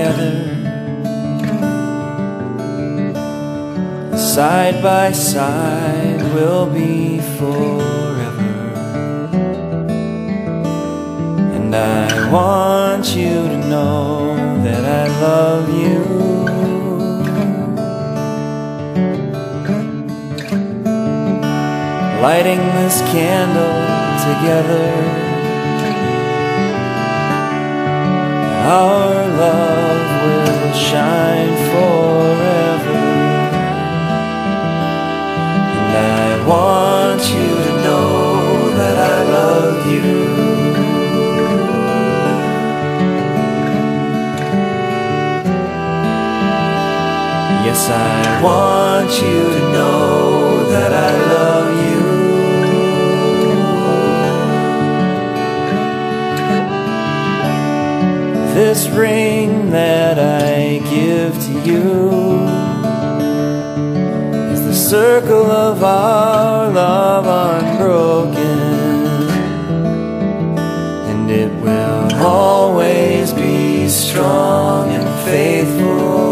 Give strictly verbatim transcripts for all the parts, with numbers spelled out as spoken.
together, side by side we'll be forever. And I want you to know that I love you. Lighting this candle together, our love will shine forever. And I want you to know that I love you. Yes, I want you to know that I love you. This ring that I give to you is the circle of our love unbroken, and it will always be strong and faithful.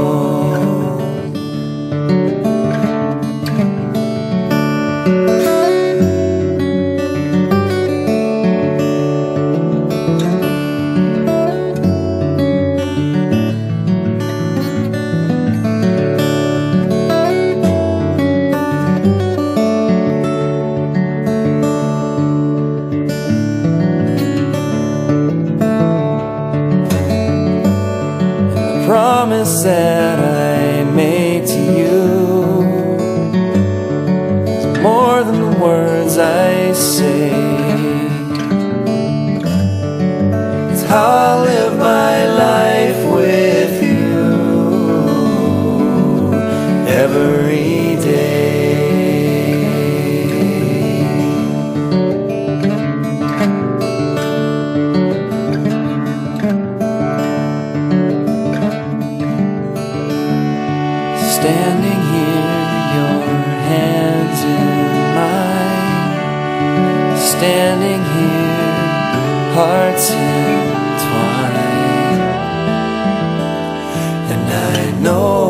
Promise that I made to you is more than the words I say. It's how I live my life with you every day. Standing here, your hands in mine. Standing here, hearts entwined. And I know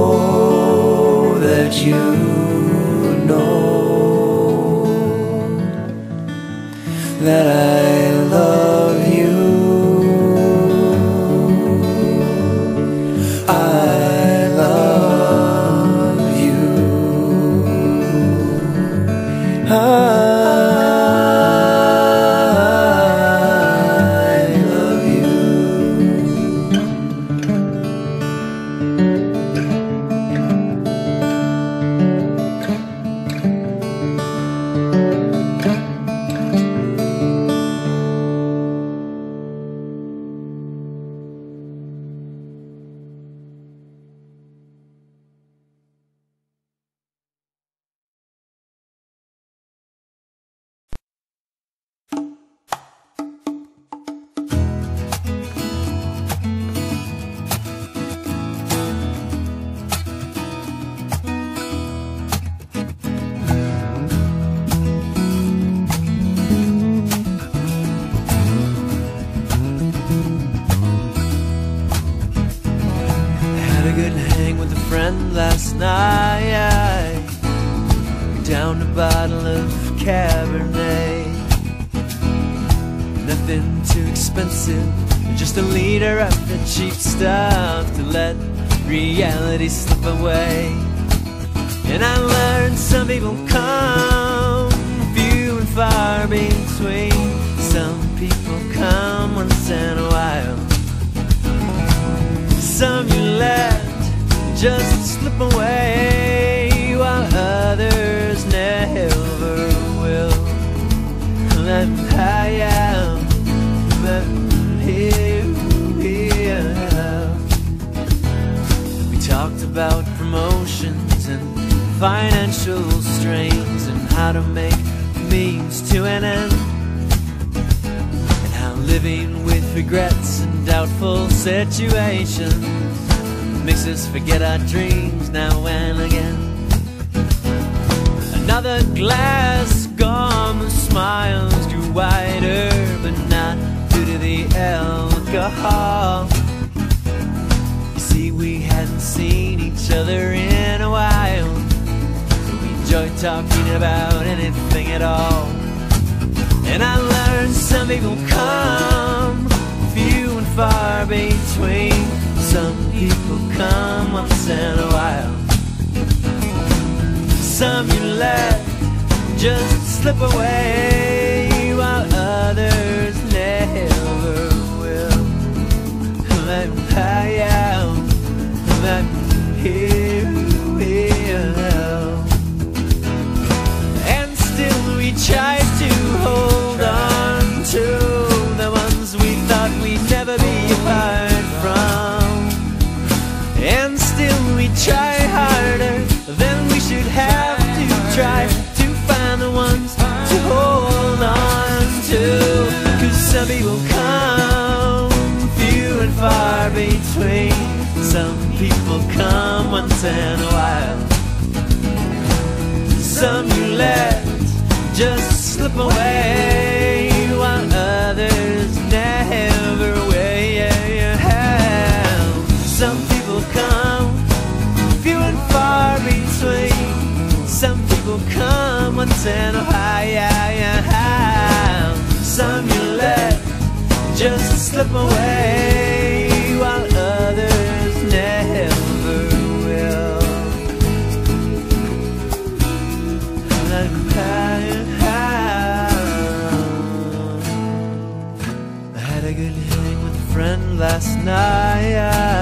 that you know that I love you. I I love you. Last night, down a bottle of Cabernet. Nothing too expensive, just a liter of the cheap stuff to let reality slip away. And I learned some people come few and far between. Some people come once in a while. Some you let just slip away, while others never will. Let me high out, let me hear, hear. We talked about promotions and financial strains, and how to make means to an end, and how living with regrets and doubtful situations makes us forget our dreams now and again. Another glass gone, the smiles grew wider, but not due to the alcohol. see, we hadn't seen each other in a while, so we enjoyed talking about anything at all. And I learned some people come few and far between. Some people come once in a while. Some you let just slip away, while others never will. I am, I'm here, here. And still we try to hold on to the ones we thought we'd never be apart from. And still we try harder than we should have to try to find the ones to hold on to. 'Cause some people come few and far between. Some people come once in a while. Some you let just slip away, while others never will. Some people come few and far between. Some people come once in a while. Some you let just slip away, while others never will. I had a good hang with a friend last night.